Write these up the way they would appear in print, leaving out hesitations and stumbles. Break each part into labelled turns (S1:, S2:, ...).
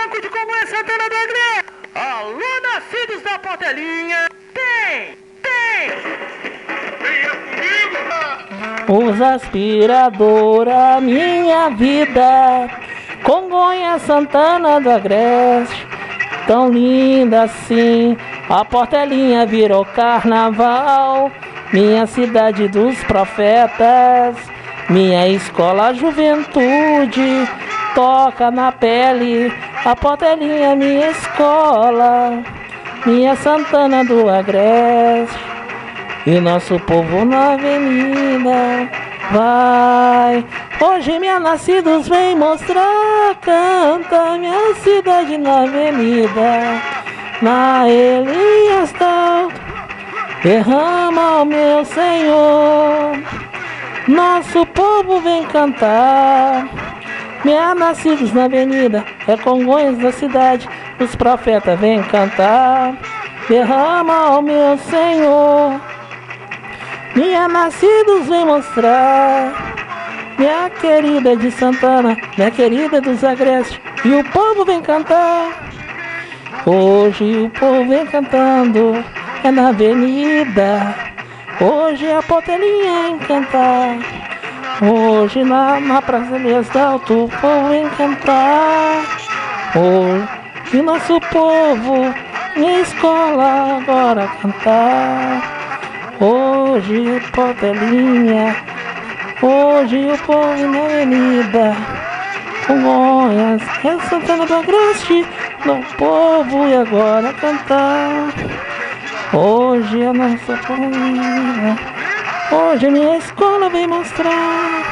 S1: Franco de Congonhas, Santana do Agreste. Alô, nascidos da Portelinha. Tem.
S2: Venha comigo.
S3: Os aspiradora, minha vida. Congonhas, Santana do Agreste. Tão linda assim, a Portelinha virou carnaval. Minha cidade dos profetas, minha escola juventude. Toca na pele, a Portelinha minha escola. Minha Santana do Agreste, e nosso povo na avenida vai. Hoje minha nascidos vem mostrar, canta minha cidade na avenida. Na Elias Dalto, derrama o meu Senhor. Nosso povo vem cantar. Minha nascidos na avenida, é Congonhas da cidade, os profetas vêm cantar. Derrama o meu Senhor. Minha nascidos vem mostrar. Minha querida de Santana, minha querida dos Agreste, e o povo vem cantar. Hoje o povo vem cantando, é na avenida. Hoje a Portelinha em cantar. Hoje na Praça Elias Dalto, o povo vem cantar. Hoje nosso povo, minha escola agora cantar. Hoje Portelinha, hoje o povo na avenida. Congonhas, é Santana do Agreste, no povo e agora cantar. Hoje a nossa Portelinha, hoje minha escola vem mostrar.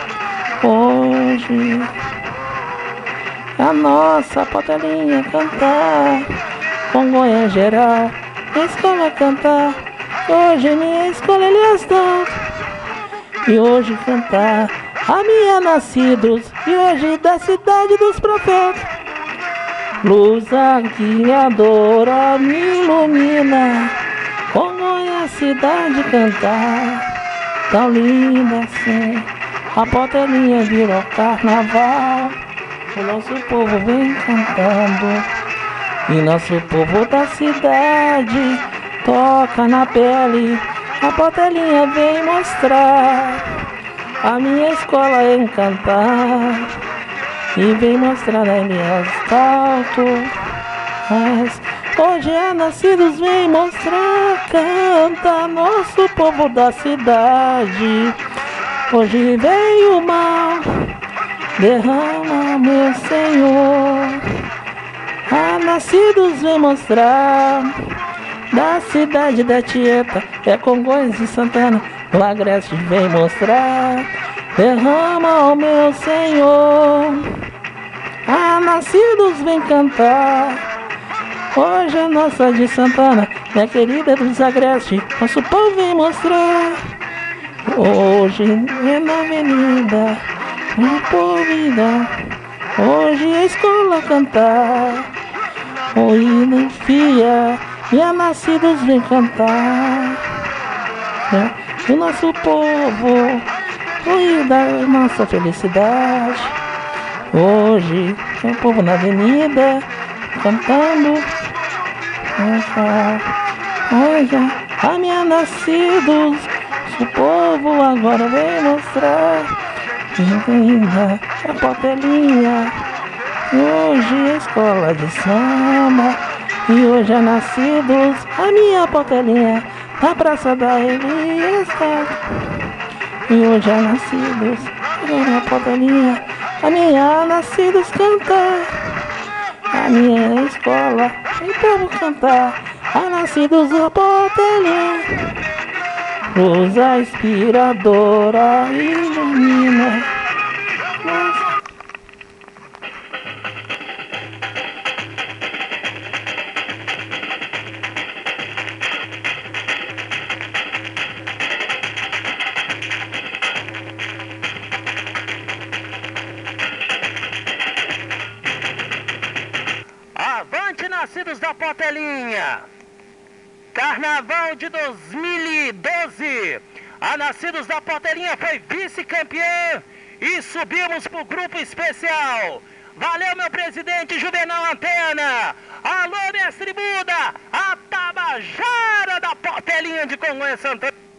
S3: Hoje a nossa Portelinha cantar. Congonhas geral, minha escola cantar. Hoje minha escola Elias Dalto, e hoje cantar a minha nascidos, e hoje da cidade dos profetas. Luz guiadora me ilumina, Congonhas cidade cantar. Tão linda assim, a Portelinha virou carnaval. O nosso povo vem cantando, e nosso povo da cidade toca na pele, a Portelinha vem mostrar. A minha escola em cantar, e vem mostrar a Elias Dalto. Mas hoje a nascidos vem mostrar, canta nosso povo da cidade. Hoje veio o mal, derrama meu Senhor. A nascidos vem mostrar, da cidade da Tieta, é Congonhas e Santana, o Agreste vem mostrar. Derrama o meu Senhor. A nascidos vem cantar. Hoje a nossa de Santana, minha querida dos Agreste, nosso povo vem mostrar. Hoje é na avenida, o povo vida. Hoje a escola cantar. O hino fia, minha nascidos vem cantar. O nosso povo, o da nossa felicidade. Hoje é o povo na avenida cantando. Hoje a minha nascidos, o povo agora vem mostrar. Linda a Portelinha, hoje a escola de samba. E hoje é nascidos, a minha Portelinha, na Praça da Elias Dalto. E hoje é nascidos, a minha Portelinha, a minha nascidos cantar. A minha escola, e o povo cantar. A nascidos da Portelinha, luz inspiradora ilumina.
S1: Avante, nascidos da Portelinha! Carnaval de 2012. A Nascidos da Portelinha foi vice-campeã e subimos para o grupo especial. Valeu, meu presidente Juvenal Antena. Alô, mestre Buda, a Tabajara da Portelinha de Congonhas Santana.